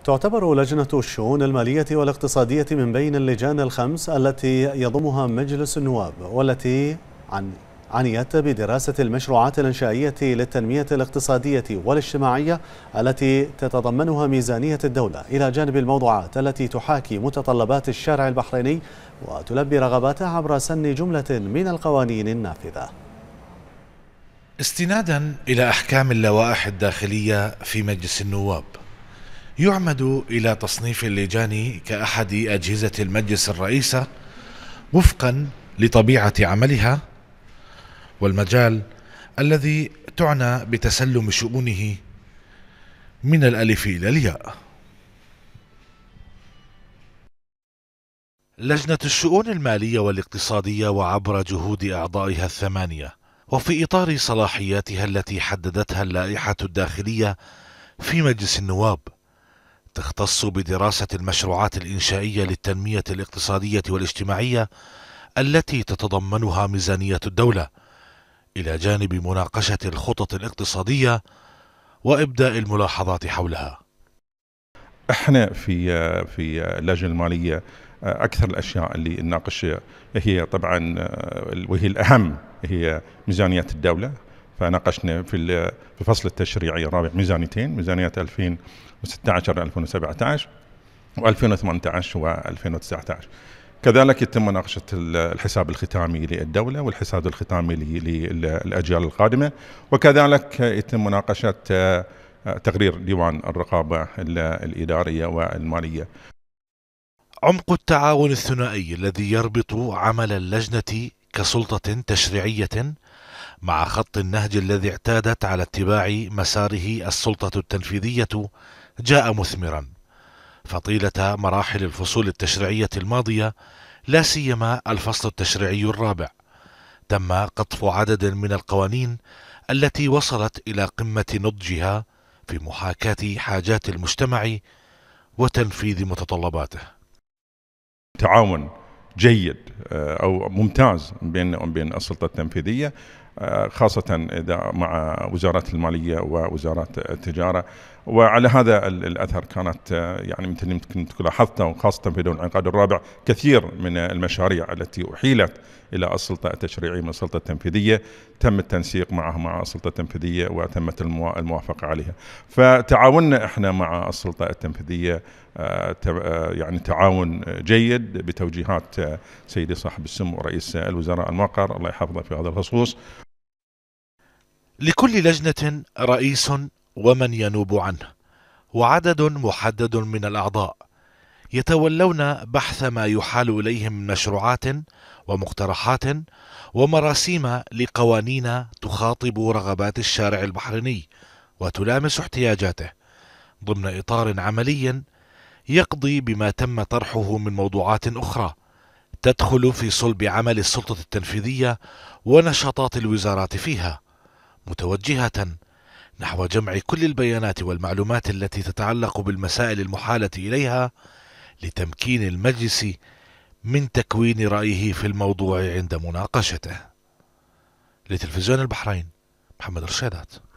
تعتبر لجنة الشؤون المالية والاقتصادية من بين اللجان الخمس التي يضمها مجلس النواب، والتي عنيت بدراسة المشروعات الإنشائية للتنمية الاقتصادية والاجتماعية التي تتضمنها ميزانية الدولة، إلى جانب الموضوعات التي تحاكي متطلبات الشارع البحريني وتلبي رغباته عبر سن جملة من القوانين النافذة. استنادا إلى أحكام اللوائح الداخلية في مجلس النواب، يعمد إلى تصنيف اللجان كأحد أجهزة المجلس الرئيسة وفقا لطبيعة عملها والمجال الذي تعنى بتسلم شؤونه من الألف إلى الياء. لجنة الشؤون المالية والاقتصادية وعبر جهود أعضائها الثمانية وفي إطار صلاحياتها التي حددتها اللائحة الداخلية في مجلس النواب، تختص بدراسة المشروعات الإنشائية للتنمية الاقتصادية والاجتماعية التي تتضمنها ميزانية الدولة، إلى جانب مناقشة الخطط الاقتصادية وإبداء الملاحظات حولها. احنا في اللجنة المالية أكثر الأشياء اللي نناقش هي طبعا وهي الأهم هي ميزانية الدولة. فناقشنا في الفصل التشريعي الرابع ميزانيتين، ميزانية 2016-2017 و2018 و2019. كذلك يتم مناقشة الحساب الختامي للدولة والحساب الختامي للأجيال القادمة، وكذلك يتم مناقشة تقرير ديوان الرقابة الإدارية والمالية. عمق التعاون الثنائي الذي يربط عمل اللجنة كسلطة تشريعية مع خط النهج الذي اعتادت على اتباع مساره السلطة التنفيذية جاء مثمرا، فطيلة مراحل الفصول التشريعية الماضية لا سيما الفصل التشريعي الرابع تم قطف عدد من القوانين التي وصلت إلى قمة نضجها في محاكاة حاجات المجتمع وتنفيذ متطلباته. تعاون جيد أو ممتاز بين السلطة التنفيذية، خاصة إذا مع وزارات المالية ووزارات التجارة. وعلى هذا الأثر كانت يعني مثل يمكن تكون لاحظتها، وخاصة في دور الانعقاد الرابع كثير من المشاريع التي أحيلت إلى السلطة التشريعية من السلطة التنفيذية تم التنسيق معها مع السلطة التنفيذية وتمت الموافقة عليها. فتعاوننا احنا مع السلطة التنفيذية يعني تعاون جيد بتوجيهات سيدي صاحب السمو رئيس الوزراء الموقر الله يحفظه في هذا الخصوص. لكل لجنة رئيس ومن ينوب عنه وعدد محدد من الأعضاء يتولون بحث ما يحال إليهم من مشروعات ومقترحات ومراسيم لقوانين تخاطب رغبات الشارع البحريني وتلامس احتياجاته ضمن إطار عملي يقضي بما تم طرحه من موضوعات أخرى تدخل في صلب عمل السلطة التنفيذية ونشاطات الوزارات فيها، متوجهة نحو جمع كل البيانات والمعلومات التي تتعلق بالمسائل المحالة إليها لتمكين المجلس من تكوين رأيه في الموضوع عند مناقشته. لتلفزيون البحرين، محمد رشيدات.